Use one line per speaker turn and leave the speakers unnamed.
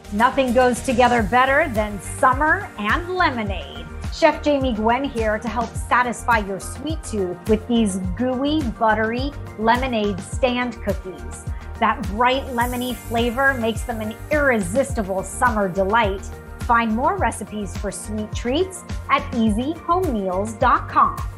Nothing goes together better than summer and lemonade. Chef Jamie Gwen here to help satisfy your sweet tooth with these gooey, buttery lemonade stand cookies. That bright lemony flavor makes them an irresistible summer delight. Find more recipes for sweet treats at easyhomemeals.com.